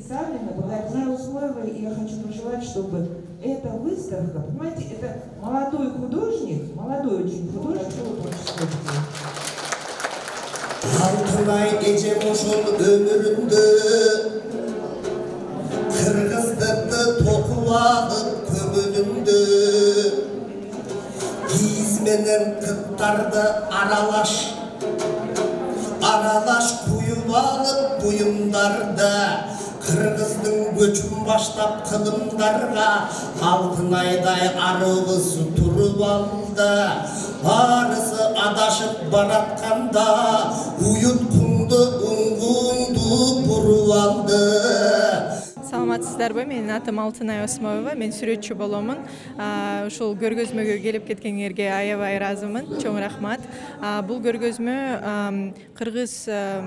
представлена была Альтная Усмоева, и я хочу пожелать, чтобы эта выставка, понимаете, это молодой художник, молодой очень художник, Алтынай эжем ошол өмүрүндө кыргыздыкты токуп алып көңүлүндө кийиз менен кыттарды аралаш куюп алып буюмдарда кыргыздын көчүн баштап кылымдарга Алтынайдай арыбыз туруп алды. Барысы адашып баратканда уюткунду уңгунду буруп алды. Саламатсыздарбы, менин атым Алтынай Осмоева, мен сүрөтчү боломун. Ушул көргөзмөгө келип кеткениңерге аябай ыраазымын, чоң рахмат. Бул көргөзмө кыргыз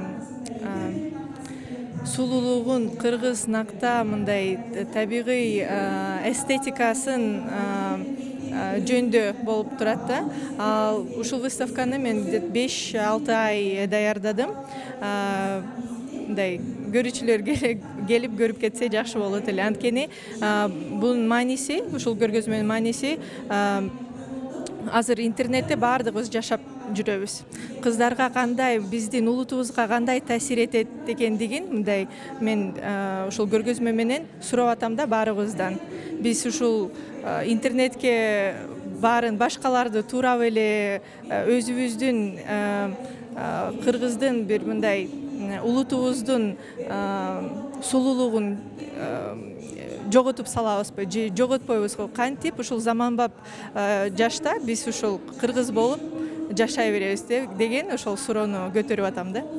сулуулугун, кыргыз накта мындай табигый эстетикасын жөндө болуп турат да. Ушул выставканы мен 5-6 ай даярдадым. Мындай көрүүчүлөр келип көрүп кетсе жакшы болот эле. Анткени бунун мааниси, ушул көргөзмөнүн мааниси азыр интернетте баардыгыбыз жашап жүрөбүз. Кыздарга кандай, биздин улутубузга кандай таасир этет экендигин мындай мен ушул көргөзмө менен сурап атам да баарыбыздан. Биз ушул интернетке баарын башкаларды туурап эле өзүбүздүн кыргыздын бир мындай улутубуздун сулуулугун жоготуп салабызбы же жоготпойбузбу? Кантип ушул заманбап жашта биз ушул кыргыз болуп жашай беребиз деген ошол суроону көтөрүп атам да.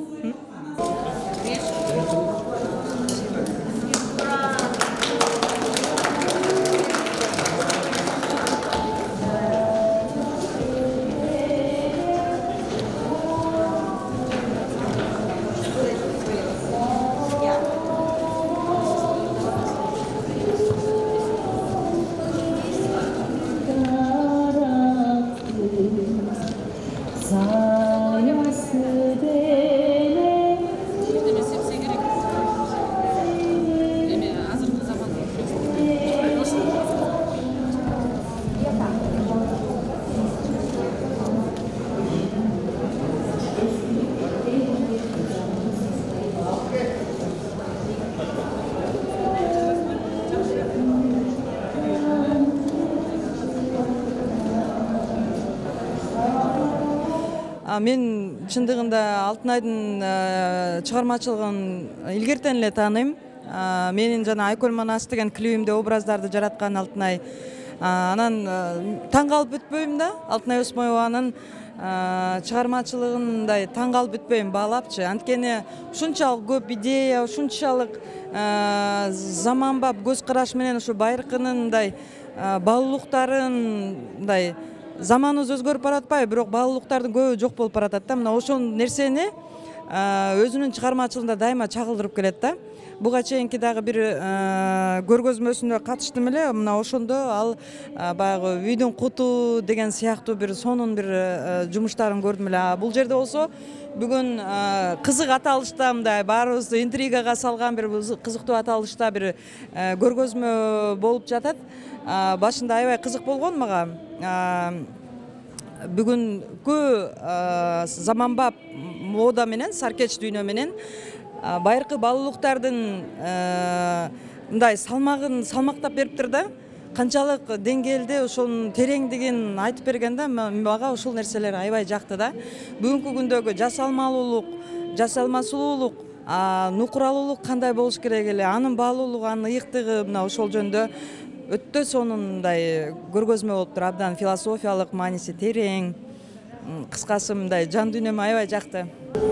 Мен чындыгында Алтынайдын чыгармачылыгын илгертен эле тааныйм. Менин жана Айкөл Манас деген клибимде образдарды жараткан Алтынай. Анан таң калып бүтпөйм да, Алтынай Осмоеванын чыгармачылыгындай таң калып бүтпөйм, баалапчы. Анткени ушунчалык көп идея, ушунчалык заманбап көз караш менен ушу байыркынындай баалуулуктарындай заманыбыз өзгөрүп баратпайбы, бирок баалуулуктардын көбү жок болуп баратат да. Мына ошол нерсени өзүнүн чыгармачылыгында дайыма чагылдырып келет да. Буга чейинки дагы бир көргөзмөсүнө катыштым эле. Мына ошондо ал баягы үйдүн куту деген сыяктуу бир сонун бир жумуштарын көрдүм эле. Бул жерде болсо бүгүн кызык аталышта мындай баарыбызды интригага салган бир кызыктуу аталышта бир көргөзмө болуп жатат. Башында аябай кызык болгон мага. Бүгүнкү заманбап мода менен, саркеч дүйнө менен байыркы баалуулуктардын мындай салмагын салмактап бериптир да. Канчалык деңгээлде ошонун тереңдигин айтып берген да. Мага ушул нерселер аябай жакты да. Бүгүнкү күндөгү жасалмалуулук, жасалма сулуулук, нукуралуулук кандай болуш керек эле, анын баалуулугу, анын ыйыктыгы, мына ошол жөндө өтө сонундай көргөзмө болуптур. Абдан философиялык мааниси терең. Кыскасы мындай жан дүйнөмө аябай жакты.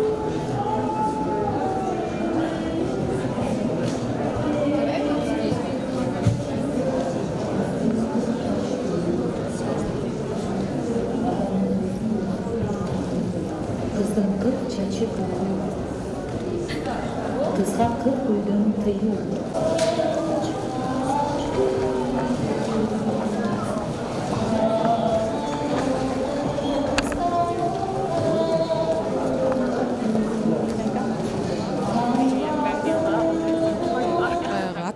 Кыздын 40 чачы көкөй, кызга 40 үйдөн тыюу.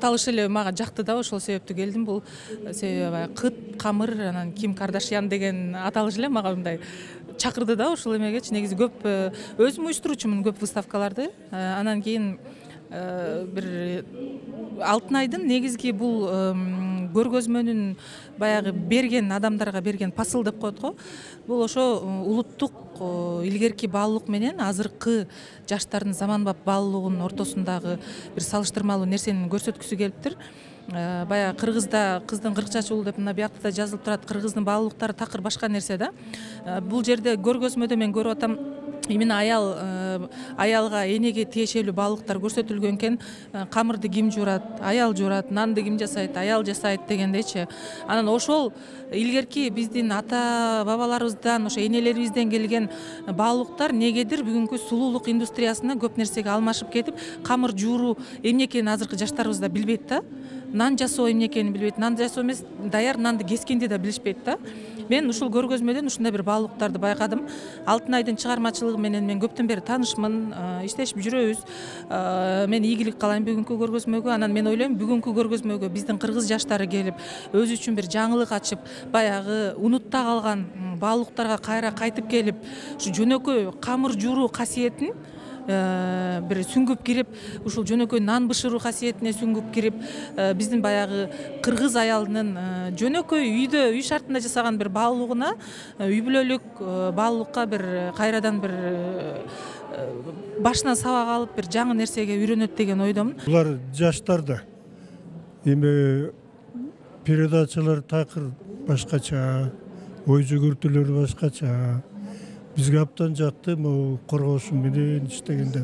аталыш эле мага жакты да, ошол себептүү келдим. Бул себеби кыт, камыр, анан Ким Кардашьян деген аталыш эле мага мындай чакырды да ушул эмегечи. Негизи көп өзүм уюштуруучумун көп выставкаларды. Анан кийин бир Алтынайдын негизги бул көргөзмөнүн баягы берген адамдарга берген посыл деп коет го. Бул ошо улуттук илгерки баалуулук менен азыркы жаштардын заманбап баалуулугунун ортосундагы бир салыштырмалуу нерсени көрсөткүсү келиптир. Баягы Кыргызда кыздын 40 жашы ул деп мына биякта да жазылып турат. Кыргыздын баалуулуктары такыр башка нерсе да. Бул жерде көргөзмөдө мен көрүп атам, именно аялга энеге тиешелүү баалуулуктар көрсөтүлгөн экен. Камырды ким жуурат, аял жуурат, нанды ким жасайт, аял жасайт дегендейчи. Анан ошол илгерки биздин ата бабаларыбыздан, ошо энелерибизден келген баалуулуктар негедир бүгүнкү сулуулук индустриясына көп нерсеге алмашып кетип, камыр жууруу эмне экенин азыркы жаштарыбыз да билбейт да. Нан жасоо эмне экенин билбейт. Нан жасоо эмес, даяр нанды кескенди да билишпейт да. Мен ушул көргөзмөдөн ушундай бир баалуулуктарды байкадым. Алтынайдын чыгармачылыгы менен мен көптөн бери таанышмын, иштешип жүрөбүз. Мен ийгилик каалайм бүгүнкү көргөзмөгө. Анан мен ойлойм, бүгүнкү көргөзмөгө биздин кыргыз жаштары келип, өзү үчүн бир жаңылык ачып, баягы унутта калган баалуулуктарга кайра кайтып келип, ушу жөнөкөй камыр жууруу касиетин бир сүңгүп кирип, ушул жөнөкөй нан бышыруу касиетине сүңгүп кирип, биздин баягы кыргыз аялынын жөнөкөй үйдө, үй шартында жасаган бир баалуулугуна, үй бүлөлүк баалуулукка бир кайрадан бир башынан сабак алып, бир жаңы нерсеге үйрөнөт деген ойдомун. Булар жаштарда эми передачалар такыр башкача, ой жүгүртүүлөр башкача. Бизге аптан жакты могу коргоосу менен иштегендер.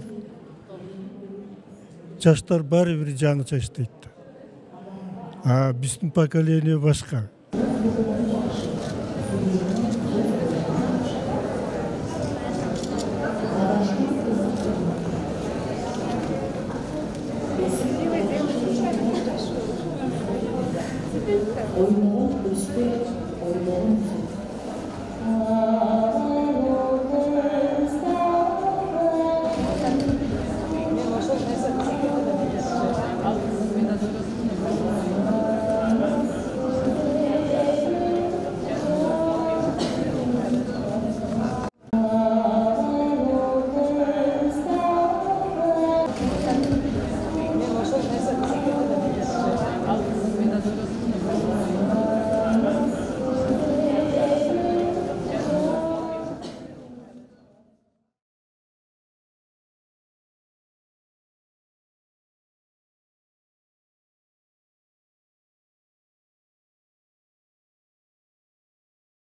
Жаштар баары бир жаңыча иштейт. Биздин поколение башка.